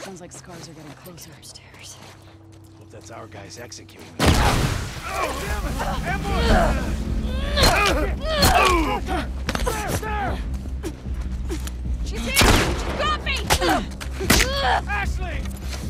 Sounds like scars are getting closer. Upstairs. Hope that's our guys executing. There! She's here! She got me! Ashley!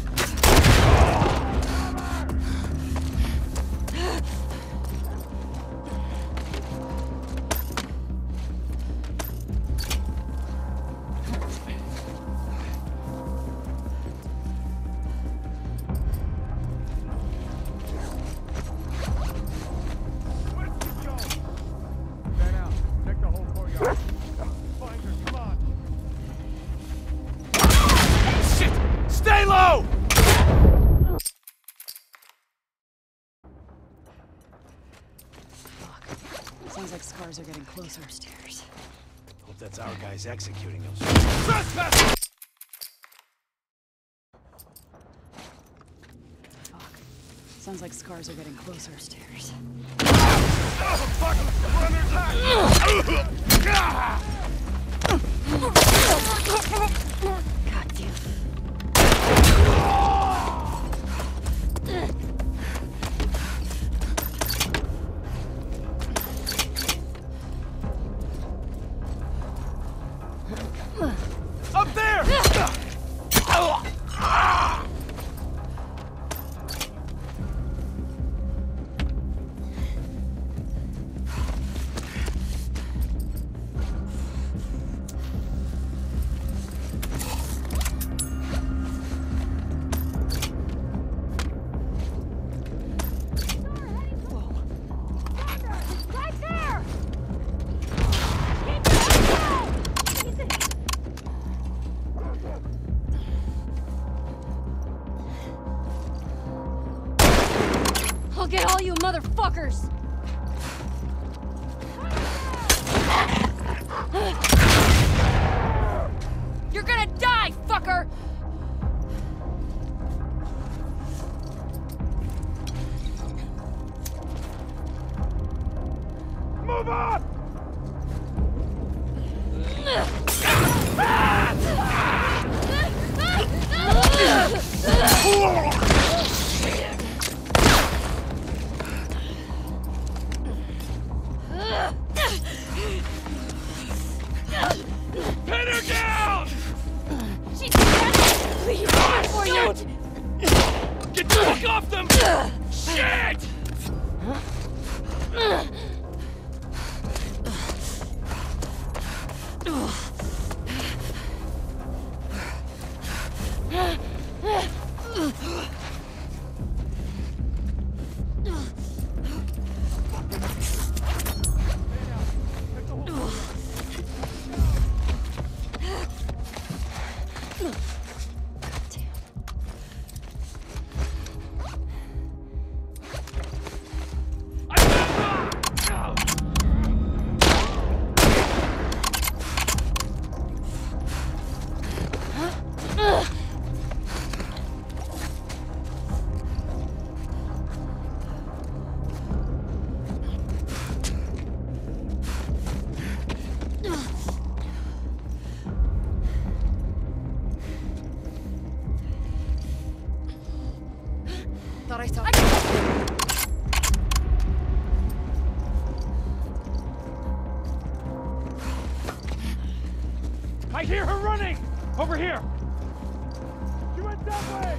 Stay low! Fuck. Sounds like scars are getting closer. Upstairs. Hope that's our guys executing those. Fuck. Sounds like scars are getting closer. Upstairs. God damn. Up there! Right there! I'll get all you motherfuckers! You're gonna die, fucker! Move on! Pin her down! She's please, for you! Get the fuck off them! Shit! Thought I saw. I hear her running! Over here! She went that way!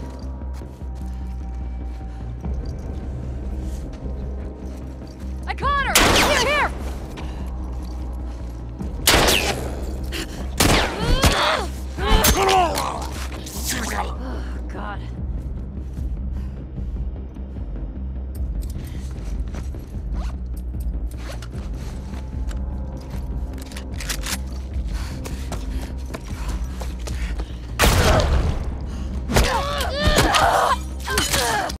I caught her! Here! Oh, God.